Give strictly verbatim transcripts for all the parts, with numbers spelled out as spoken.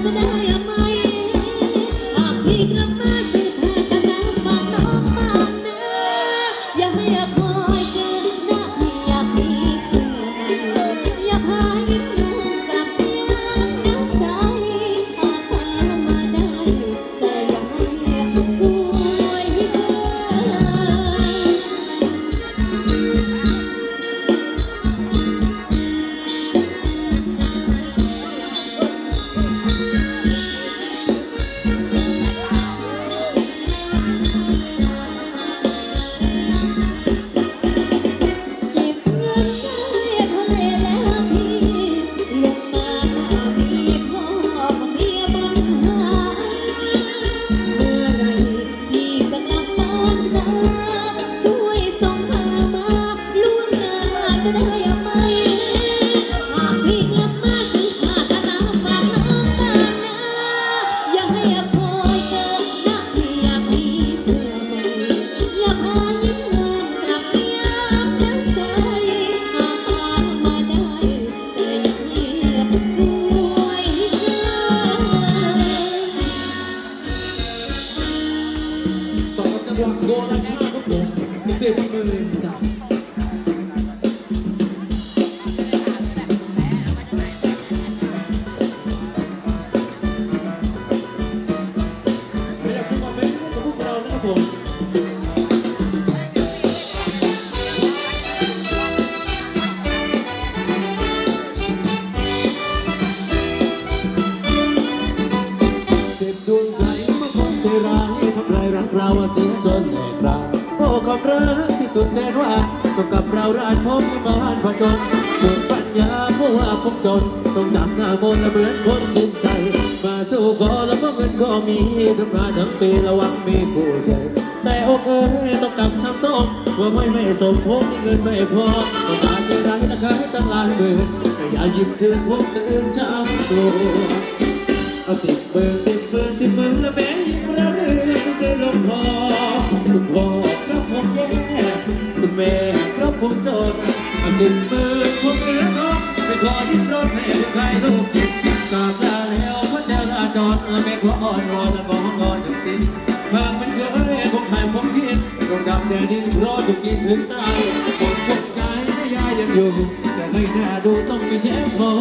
จะได้ไหมหากพี่กลับมาซื้อผ้ากันหนาวฝากน้องมานะอย่าให้อภัยเกินหน้าพี่อยากมีเสื้อใหม่อย่าพายิ้มงามกลับยังน้ำใจหากพามาได้แต่อย่าให้สวยเกิโกราชาครับผมสิบหมื่นจ้ะไม่อยากขึ้นมาเป็นกับพวกเรานะครับผมเจ็บดวงใจเมื่อคนใจร้ายทำลายรักเราเสียจนแหลกรานโอ้ความรักที่สุดแสนหวานต้องกับเราราดพบที่บ้านผจญสุดปัญญาเพราะว่าผมจนต้องจากหน้ามนต์และเหมือนคนสิ้นใจมาสู้ขอแล้วเพราะเงินก็มีทำงานทั้งปีระวังมีผู้ใจแต่อกเอ๋ยต้องกลับช้ำต้องว่าไม่ไม่สมพงที่เงินไม่พอต้องการใจร้ายราคาตั้งหลายหมื่นแต่อย่าหยิบถึงพวกจะอื่นช้ำสู้เอาสิบหมื่นสิบหมื่นสิบหมื่นแล้วแม่ยิ่งระเรื่อเกินลงคอคุณพ่อครับผมแย่คุณแม่ครับผมจนเอาสิบหมื่นผมเหลือน้องไม่ขอดิ้นรนให้ใครลูกกินกราบลาแล้วเขาจะลาจอดและแม่ขออ่อนวอนและของอนถึงสิ้นหากมันเกิดอะไรผมให้ผมคิดต้องดำแดดดินรอถูกกินถึงตายคนคงใจไม่ยายยังอยู่จะให้หน้าดูต้องมีแย้มพอ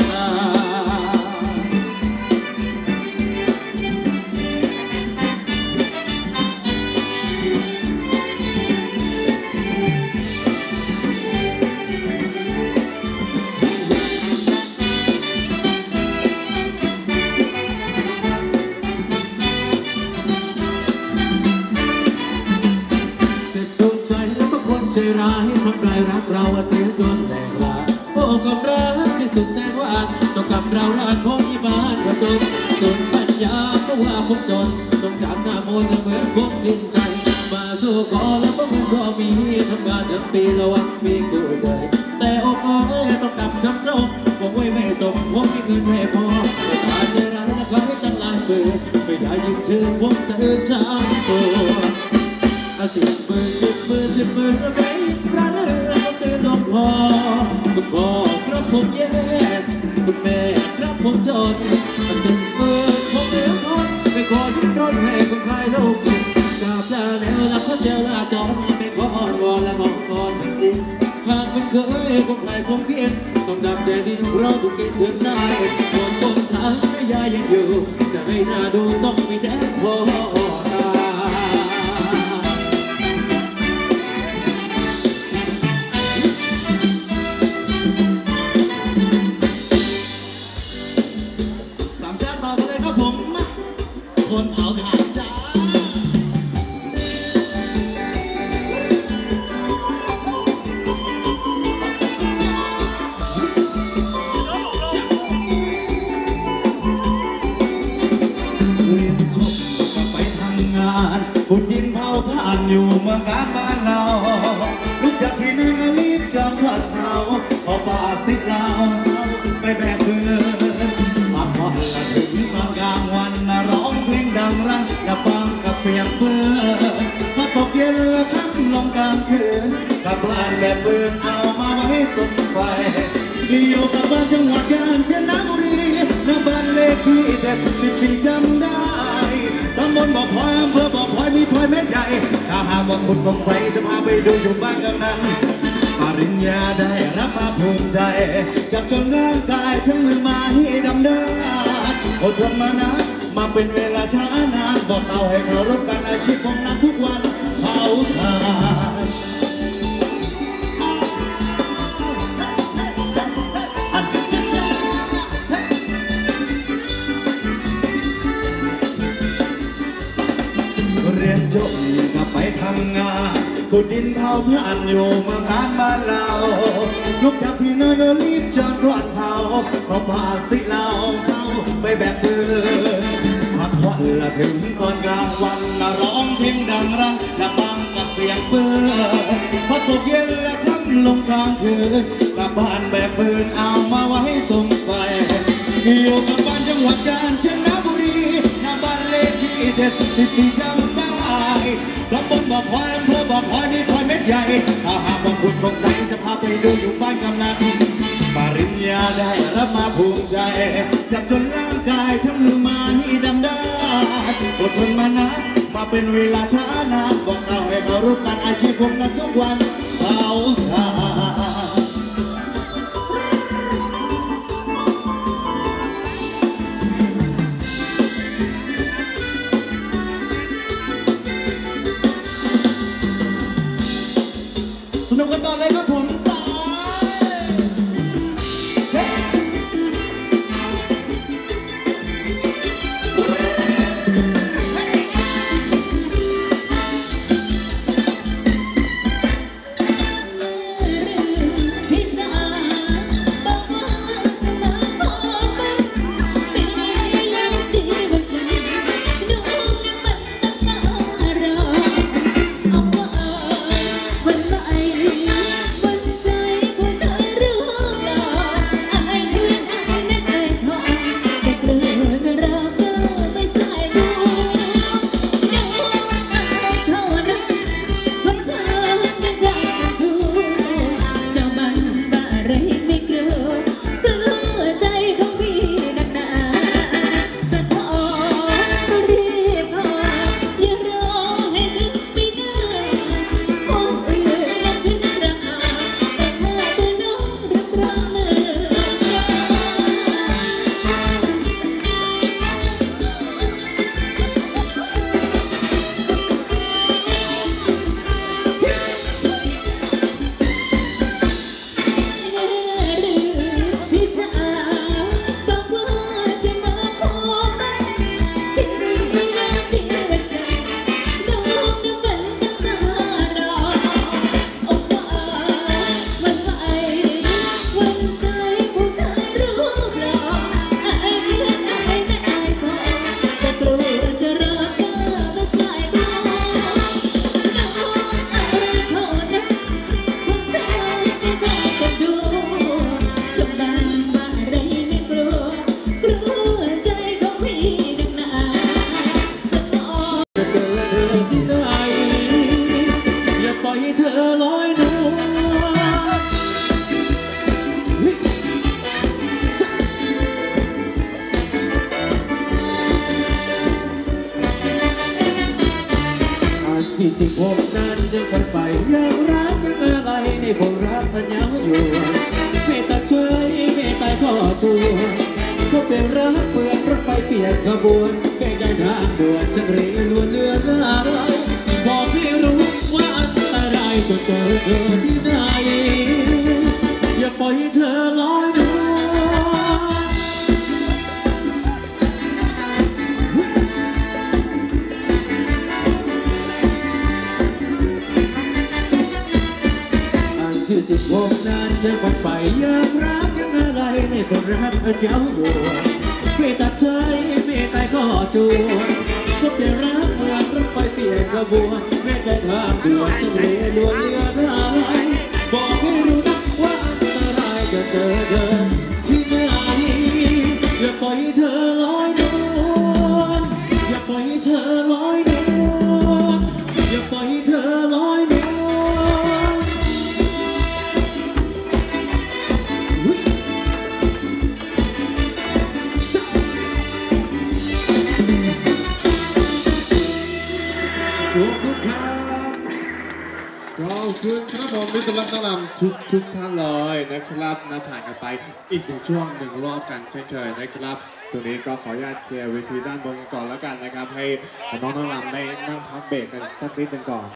ใจร้ายทำลายรักเราเสียจนแหลกลาโอ้ความรักที่สุดแสนหวานต้องกับเราราดพงที่บ้านผจญส่วนปัญญาเพราะว่าผมจนต้องจากหน้ามนต์เหมือนพวกสิ้นใจมาสู้ขอแล้วเพราะมันก็มีทำงานทั้งปีระวังมีกู้ใจแต่อกอ้อยต้องกลับจำนงบอกไว้ไม่สมพงที่เงินไม่พอแต่ตาใจร้ายและขายตั้งหลายหมื่นไม่ได้ยินชื่อพวกสะอื้นช้ำตัวสิบหมื่นสิบหมื่นสิบหมื่นแล้วไม่รักเลือตื่นลงคอคุณพ่อครับผมแย่คุณแม่ครับผมจนสิบหมื่นผมเหลือทนไม่ขอดิ้นรนให้คนใครโลกกินกราบลาแล้วแล้วเขาเจอลาจอนไม่ขออ้อนวอนและงอนก่อนไม่สิ้นหากเป็นเคยคงใครคงเพียนต้องดับแดดดินเราถูกกินถึงได้คนคนทางไม่ยายยังอยู่จะให้หน้าดูต้องมีแต่พอคนเผาถ่านจ้าเรียนจบก็ไปทำงานขุดดินเผาถ่านอยู่เมืองการบ้านเราลุกจากที่นั่นก็รีบจองขัดเท้าพอป่าสิเราไปแบกเพื่อนมาพอละถึงตอนกลางวันร้องเพลงดังรันอย่าฟังกับเสียงเพื่อนพอตกเย็นแล้วค่ำลงกลางคืนกับบ้านแบบเพื่อนเอามาไว้สุดไฟอยู่กับบ้านจังหวัดกาญจนบุรีณบ้านเลขที่เจ็ดดสิบปีจำได้ตำบลบ่อพลอยอำเภอบ่อพลอยมีพลอยแม่ใหญ่ถ้าหากว่าคุณสงสัยจะพาไปดูอยู่บ้านกำนันปริญญาได้รับมาภูมิใจจับจนร่างกายทั้งมือไม้ดำเดินอดทนมานะมาเป็นเวลาช้านานบอกเต่าให้เคารพกันอาชีพของนั้นทุกวันเผาถ่านเรียนจบกลับไปทำงานขุดดินเผาเพื่อนอยู่เมืองการบ้านเราลุกจากที่นอนก็รีบจอดก่อนเผาเขาพาสิเราเข้าไปแบบฟืนพักผ่อนละถึงตอนกลางวันละร้องเพลงดังรังละบังกับเสียงปืนพอตกเย็นละค่ำลงกลางคืนกลับบ้านแบบฟืนเอามาไว้ส่งไฟอยู่กับบ้านจังหวัดกาญจนบุรีหน้าบ้านเลขที่เจ็ดสิบที่จำได้ตำบลบ่อพลอยอำเภอบ่อพลอยนี่พลอยเม็ดใหญ่ถ้าหากว่าคุณสงสัยจะพาไปดูอยู่บ้านกำนันปริญญาได้รับมาภูมิใจจับจนร่างกายทั้งมือไม้ดำด้านอดทนมานะมาเป็นเวลาช้านานบอกเอาให้เขารู้กันอาชีพผมนั้นทุกวันเขาทาสนุกกันต่อเลยครับผมต่อที่จริงผมนั้นยังคนไปยังรักยังอะไรในผมรักมันยังอยู่ไม่ตัดเฉยไม่ตายข้อจูก็เป็นรักเปลือกรถไฟเปลี่ยนขบวนไม่ใจทางด่วนฉันเรียนล้วนเลือนอะไรบอกให้รู้ว่าอันตรายจะเจอเธอที่ไหนอย่าปล่อยให้เธอลอยนวลชื่อจิตวงนั้นยังคนไปยังรักยังอะไรในคนรักอันยาวดวงไม่ตัดใจไม่ตายก็จวนก็เป็นรักเหมือนรถไฟเปลี่ยนขบวนแม่ใจทางด่วนจะเรียนล้วนเลือนอะไรบอกให้รู้ว่าอันตรายจะเจอเธอที่ไหนอย่าปล่อยให้เธอลอยนวลอย่าปล่อยให้เธอลอยนวลอย่าปล่อยให้เธอลอยนวลคุณครับผมนี่กำลังต้อนรับทุกทุกท่านเลยนะครับนะผ่านกันไปอีกหนึ่งช่วงหนึ่งรอบกันเช่นเคยนะครับตรงนี้ก็ขออนุญาตเคลียร์เวทีด้านบนกันก่อนแล้วกันนะครับให้น้องๆน้องรำได้นั่งพักเบรกกันสักนิดหนึ่งก่อน